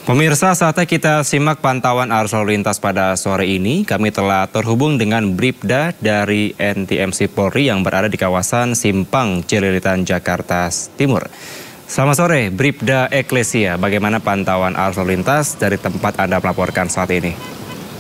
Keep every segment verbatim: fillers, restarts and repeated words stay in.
Pemirsa, saatnya kita simak pantauan arus lalu lintas pada sore ini. Kami telah terhubung dengan Bribda dari N T M C Polri yang berada di kawasan Simpang Cililitan, Jakarta Timur. Selamat sore, Bribda Eklesia. Bagaimana pantauan arus lalu lintas dari tempat Anda melaporkan saat ini?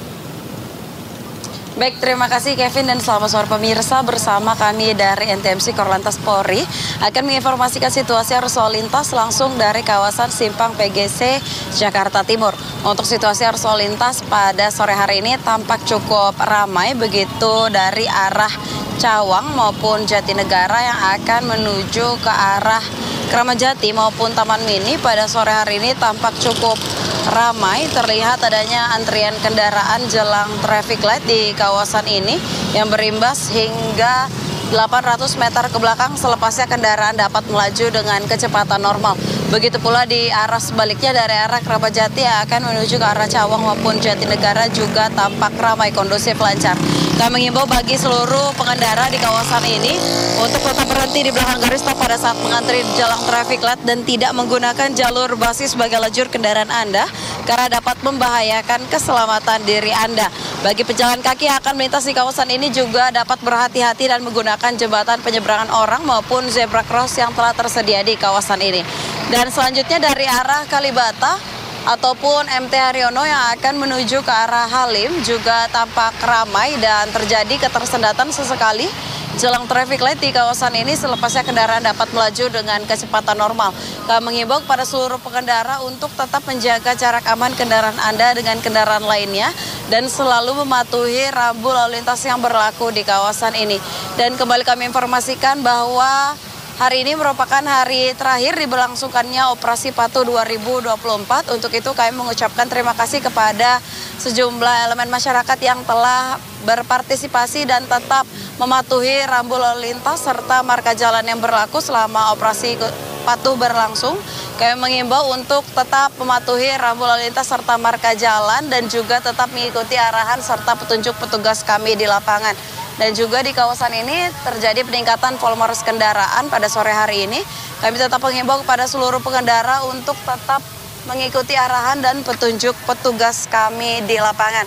Baik, terima kasih Kevin dan selamat sore pemirsa. Bersama kami dari N T M C Korlantas Polri akan menginformasikan situasi arus lalu lintas langsung dari kawasan Simpang P G C Jakarta Timur. Untuk situasi arus lalu lintas pada sore hari ini tampak cukup ramai, begitu dari arah Cawang maupun Jatinegara yang akan menuju ke arah Kramat Jati maupun Taman Mini. Pada sore hari ini tampak cukup ramai, terlihat adanya antrian kendaraan jelang traffic light di kawasan ini yang berimbas hingga delapan ratus meter ke belakang, selepasnya kendaraan dapat melaju dengan kecepatan normal. Begitu pula di arah sebaliknya dari arah Kramat Jati yang akan menuju ke arah Cawang maupun Jatinegara juga tampak ramai, kondusif, lancar. Kami mengimbau bagi seluruh pengendara di kawasan ini untuk tetap berhenti di belakang garis stop pada saat mengantri jelang traffic light dan tidak menggunakan jalur basis sebagai lajur kendaraan Anda karena dapat membahayakan keselamatan diri Anda. Bagi pejalan kaki yang akan melintas di kawasan ini juga dapat berhati-hati dan menggunakan jembatan penyeberangan orang maupun zebra cross yang telah tersedia di kawasan ini. Dan selanjutnya dari arah Kalibata ataupun M T Haryono yang akan menuju ke arah Halim juga tampak ramai dan terjadi ketersendatan sesekali jelang traffic light di kawasan ini, selepasnya kendaraan dapat melaju dengan kecepatan normal. Kami mengimbau kepada seluruh pengendara untuk tetap menjaga jarak aman kendaraan Anda dengan kendaraan lainnya dan selalu mematuhi rambu lalu lintas yang berlaku di kawasan ini. Dan kembali kami informasikan bahwa hari ini merupakan hari terakhir diberlangsungkannya Operasi Patuh dua ribu dua puluh empat. Untuk itu kami mengucapkan terima kasih kepada sejumlah elemen masyarakat yang telah berpartisipasi dan tetap mematuhi rambu lalu lintas serta marka jalan yang berlaku selama Operasi Patuh berlangsung. Kami mengimbau untuk tetap mematuhi rambu lalu lintas serta marka jalan dan juga tetap mengikuti arahan serta petunjuk petugas kami di lapangan. Dan juga di kawasan ini terjadi peningkatan volume arus kendaraan pada sore hari ini. Kami tetap mengimbau kepada seluruh pengendara untuk tetap mengikuti arahan dan petunjuk petugas kami di lapangan.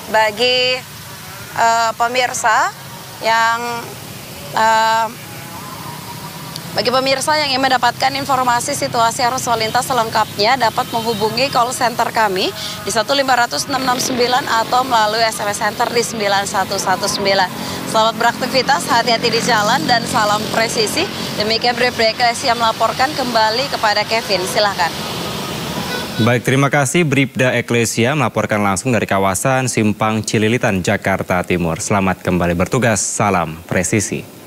Bagi uh, pemirsa yang uh, bagi pemirsa yang ingin mendapatkan informasi situasi arus lalu lintas selengkapnya dapat menghubungi call center kami di satu lima nol nol enam enam sembilan atau melalui S M S center di sembilan satu satu sembilan. Selamat beraktivitas, hati-hati di jalan dan salam presisi. Demikian Bribda Eklesia melaporkan, kembali kepada Kevin, silahkan. Baik, terima kasih Bribda Eklesia melaporkan langsung dari kawasan Simpang Cililitan, Jakarta Timur. Selamat kembali bertugas, salam presisi.